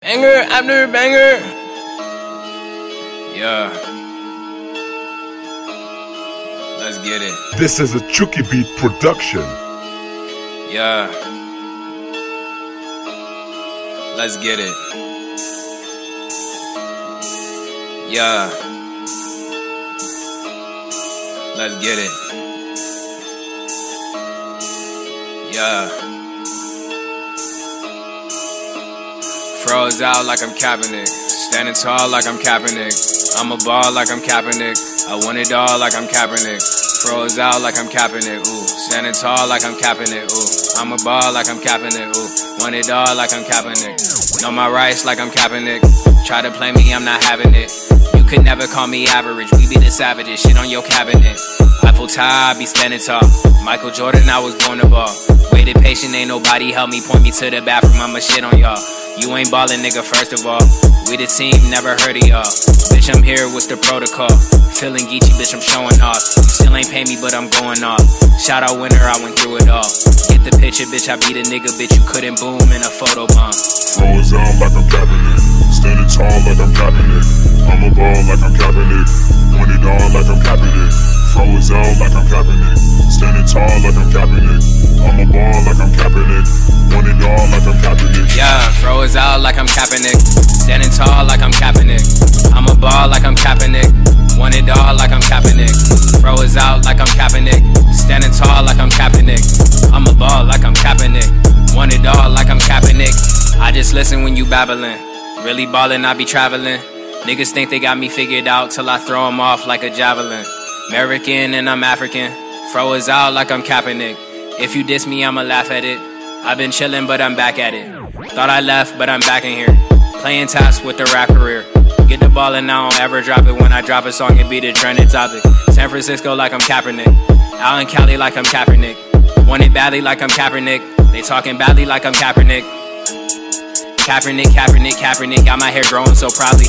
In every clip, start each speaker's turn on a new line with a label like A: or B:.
A: Banger after banger. Yeah. Let's get it.
B: This is a Chucky Beat production.
A: Yeah. Let's get it. Yeah. Let's get it. Yeah. Froze out like I'm Kaepernick. Standing tall like I'm Kaepernick. I'm a ball like I'm Kaepernick. I want it all like I'm Kaepernick. Froze out like I'm Kaepernick. Ooh. Standing tall like I'm Kaepernick. Ooh. I'm a ball like I'm Kaepernick. Ooh. Want it all like I'm Kaepernick. Know my rights like I'm Kaepernick. Try to play me, I'm not having it. You could never call me average. We be the savages. Shit on your cabinet. Eiffel Tower, I be standing tall. Michael Jordan, I was born to ball. Waited patient, ain't nobody help me. Point me to the bathroom, I'ma shit on y'all. You ain't ballin', nigga, first of all. We the team, never heard of y'all. Bitch, I'm here, what's the protocol? Feeling Geechee, bitch, I'm showing off. You still ain't pay me, but I'm going off. Shout out winner, I went through it all. Get the picture, bitch, I beat a nigga, bitch, you couldn't boom in a photo bomb.
C: Froze out like I'm Kaepernick. Standing tall like I'm Kaepernick. I'm a ball like I'm Kaepernick. Want it all like I'm Kaepernick. Froze out like I'm Kaepernick. Standing tall like I'm Kaepernick. I'm a ball like I'm Kaepernick. Want it all like I'm Kaepernick.
A: Yeah, froze out like I'm Kaepernick. Standing tall like I'm Kaepernick. I'm a ball like I'm Kaepernick. Want it all like I'm Kaepernick. Froze out like I'm Kaepernick. Standing tall like I'm Kaepernick. I'm a ball like I'm Kaepernick. Want it all like I'm Kaepernick. I just listen when you babbling. Really ballin', I be traveling. Niggas think they got me figured out till I throw them off like a javelin. American and I'm African. Froze out like I'm Kaepernick. If you diss me, I'ma laugh at it. I've been chillin', but I'm back at it. Thought I left, but I'm back in here. Playing taps with the rap career. Get the ball and I don't ever drop it. When I drop a song, it be the trending topic. San Francisco like I'm Kaepernick. Out in Cali like I'm Kaepernick. Want it badly like I'm Kaepernick. They talking badly like I'm Kaepernick. Kaepernick, Kaepernick, Kaepernick. Got my hair growing so proudly.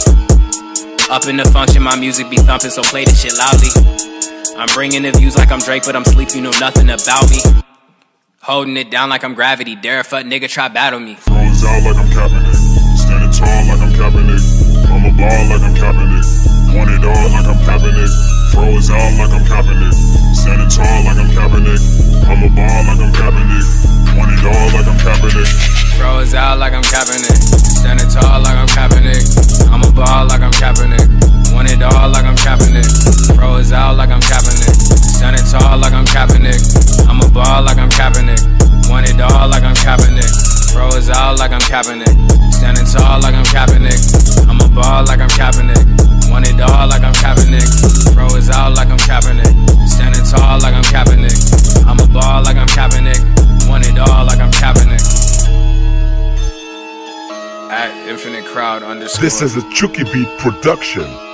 A: Up in the function, my music be thumping, so play this shit loudly. I'm bringing the views like I'm Drake, but I'm sleep, you know nothing about me. Holding it down like I'm Gravity. Dare a fuck nigga try battle me.
C: Froze out like I'm Kaepernick. Standing tall like I'm Kaepernick. I'm a ball like I'm Kaepernick. Want it all like I'm Kaepernick. Froze out like I'm Kaepernick. Standing tall like I'm Kaepernick. I'm a ball like I'm Kaepernick. Want it all like I'm Kaepernick.
A: Froze out like I'm Kaepernick. Standing tall like I'm Kaepernick. I'm a ball like I'm Kaepernick. Want it all like I'm Kaepernick. Froze out like I'm Kaepernick. Standing tall like I'm Kaepernick. I'm a ball like I'm Kaepernick. Want it all like I'm Kaepernick. Froze out like I'm Kaepernick. Standing tall like I'm Kaepernick. I'm a ball like I'm Kaepernick. Want it all like I'm Kaepernick. Froze out like I'm Kaepernick. Standing tall like I'm Kaepernick. I'm a ball like I'm Kaepernick. Want it all like I'm Kaepernick. At Infinite Crowd _
B: This is a Chucky Beat production.